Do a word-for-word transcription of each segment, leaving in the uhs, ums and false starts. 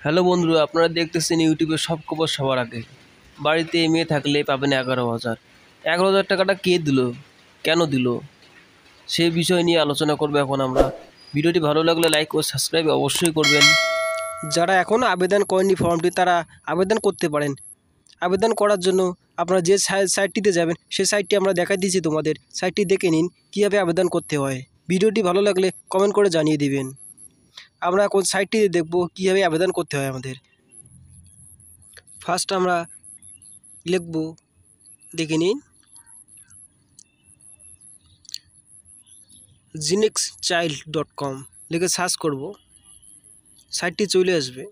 Hello বন্ধুরা, আপনারা দেখতেছেন ইউটিউবে সব খবর সবার আগে। বাড়িতে মেয়ে থাকলে পাবেন এগারো হাজার এগারো হাজার টাকাটা কে দিল, কেন দিল, সেই বিষয় নিয়ে আলোচনা করবো এখন আমরা। ভিডিওটি ভালো লাগলে লাইক ও সাবস্ক্রাইব অবশ্যই করবেন। যারা এখনও আবেদন করেনি ফর্মটি তারা আবেদন করতে পারেন। আবেদন করার জন্য আপনারা যে সাইটটিতে যাবেন সেই সাইটটি আমরা দেখাই দিয়েছি তোমাদের। সাইটটি দেখে নিন কীভাবে আবেদন করতে হয়। ভিডিওটি ভালো লাগলে কমেন্ট করে জানিয়ে দিবেন। আমরা এখন সাইটটিতে দেখব কীভাবে আবেদন করতে হয় আমাদের। ফার্স্ট আমরা লিখব, দেখে নিন, জিনেক্স চাইল্ড ডট কম লিখে সার্চ করব, সাইটটি চলে আসবে।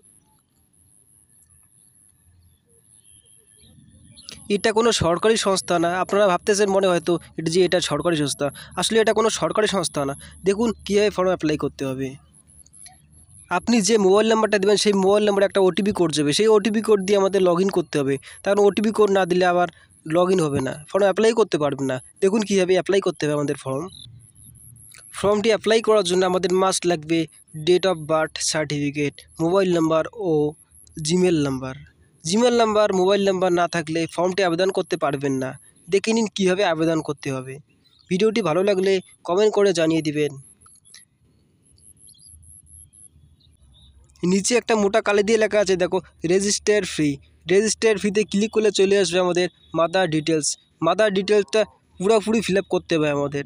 এটা কোনো সরকারি সংস্থা না। আপনারা ভাবতেছেন মনে হয়তো এটা যে এটা সরকারি সংস্থা, আসলে এটা কোনো সরকারি সংস্থা না। দেখুন কীভাবে ফর্ম অ্যাপ্লাই করতে হবে। আপনি যে মোবাইল নাম্বারটা দেবেন সেই মোবাইল নাম্বারে একটা ওটিপি কোড যাবে, সেই ওটিপি কোড দিয়ে আমাদের লগ ইন করতে হবে। কারণ ওটিপি কোড না দিলে আবার লগ ইন হবে না, ফর্ম অ্যাপ্লাই করতে পারবেন না। দেখুন কীভাবে অ্যাপ্লাই করতে হবে আমাদের ফর্ম। ফর্মটি অ্যাপ্লাই করার জন্য আমাদের মাস্ট লাগবে date of birth certificate, mobile number ও Gmail number. Gmail number mobile number না থাকলে ফর্মটি আবেদন করতে পারবেন না। দেখে নিন কীভাবে আবেদন করতে হবে। ভিডিওটি ভালো লাগলে কমেন্ট করে জানিয়ে দিবেন। নিচে একটা মোটা কালি দিয়ে লেখা আছে, দেখো রেজিস্টার ফ্রি। রেজিস্টার ফ্রিতে ক্লিক করলে চলে আসবে আমাদের মাদার ডিটেলস। মাদার ডিটেলসটা পুরোপুরি ফিল আপ করতে হবে আমাদের।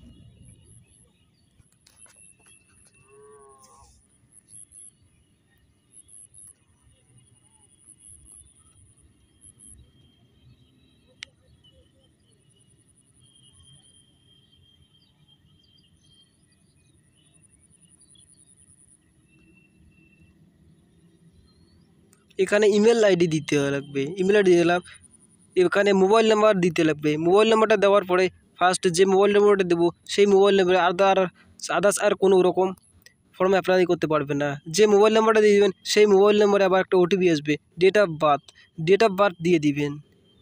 এখানে ইমেল আইডি দিতে লাগবে, ইমেল আইডি দিলাম। এখানে মোবাইল নাম্বার দিতে লাগবে। মোবাইল নাম্বারটা দেওয়ার পরে ফার্স্ট যে মোবাইল নাম্বারটা দেবো সেই মোবাইল নাম্বারে আদার আদার্স আর কোনো রকম ফর্ম অ্যাপ্লাই করতে পারবেন না। যে মোবাইল নাম্বারটা দিয়ে দেবেন সেই মোবাইল নাম্বারে আবার একটা ওটিপি আসবে, date of birth date of birth দিয়ে দিবেন।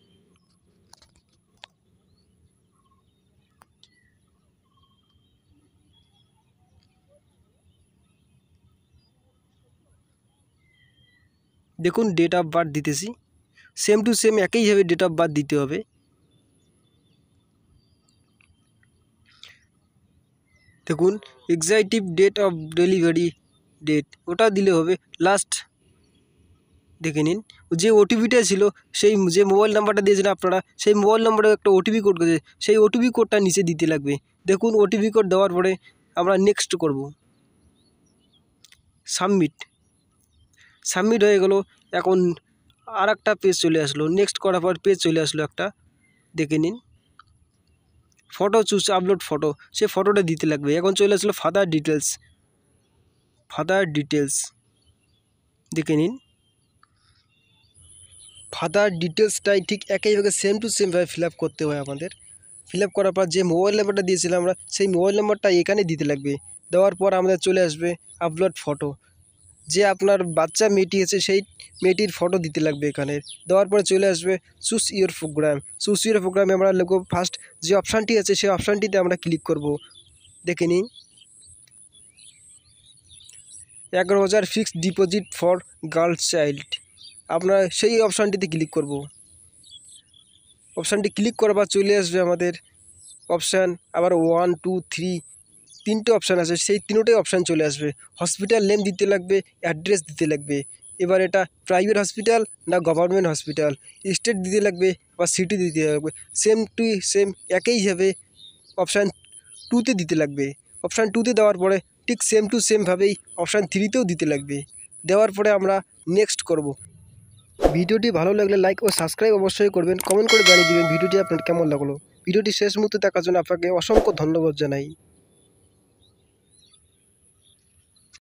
দেখুন ডেট অফ বার্থ দিতেছি, সেম টু সেম একইভাবে ডেট অফ বার্থ দিতে হবে। দেখুন expected date of delivery date ওটা দিলে হবে। লাস্ট দেখে নিন যে ওটিপিটা ছিল, সেই যে মোবাইল নাম্বারটা দিয়েছিলেন আপনারা সেই মোবাইল নাম্বারে একটা ওটিপি কোড গেছে, সেই ওটিপি কোডটা নিচে দিতে লাগবে। দেখুন ওটিপি কোড দেওয়ার পরে আমরা নেক্সট করব, সাবমিট। সাবমিট হয়ে গেল। এখন আর একটা পেজ চলে আসলো, নেক্সট করার পর পেজ চলে আসলো একটা, দেখে নিন। ফটো চুজ আপলোড ফটো, সে ফটোটা দিতে লাগবে। এখন চলে আসলো ফাদার ডিটেলস, ফাদার ডিটেলস দেখে নিন। ফাদার ডিটেলসটাই ঠিক একইভাবে সেম টু সেমভাবে ফিল আপ করতে হয় আমাদের। ফিল আপ করার পর যে মোবাইল নাম্বারটা দিয়েছিলাম আমরা সেই মোবাইল নাম্বারটা এখানে দিতে লাগবে। দেওয়ার পর আমাদের চলে আসবে আপলোড ফটো, যে আপনার বাচ্চা মেয়েটি আছে সেই মেয়েটির ফটো দিতে লাগবে এখানে। দেওয়ার পরে চলে আসবে choose your program. Choose your প্রোগ্রামে আমরা লিখব ফার্স্ট যে অপশানটি আছে সেই অপশানটিতে আমরা ক্লিক করব। দেখে নিন, এগারো হাজার fixed deposit for girls child, আমরা সেই অপশানটিতে ক্লিক করব। অপশানটি ক্লিক করার পর চলে আসবে আমাদের অপশান, আবার ওয়ান টু থ্রি তিনটে অপশান আছে, সেই তিনটাই অপশান চলে আসবে। হসপিটাল নেম দিতে লাগবে, অ্যাড্রেস দিতে লাগবে। এবার এটা প্রাইভেট হসপিটাল না গভর্নমেন্ট হসপিটাল, স্টেট দিতে লাগবে বা সিটি দিতে লাগবে। সেম টু সেম একইভাবে অপশান টুতে দিতে লাগবে। অপশান টুতে দেওয়ার পরে ঠিক সেম টু সেমভাবেই অপশান থ্রিতেও দিতে লাগবে। দেওয়ার পরে আমরা নেক্সট করব। ভিডিওটি ভালো লাগলে লাইক ও সাবস্ক্রাইব অবশ্যই করবেন। কমেন্ট করে জানিয়ে দেবেন ভিডিওটি আপনার কেমন লাগলো। ভিডিওটি শেষ মুহূর্তে দেখার জন্য আপনাকে অসংখ্য ধন্যবাদ জানাই।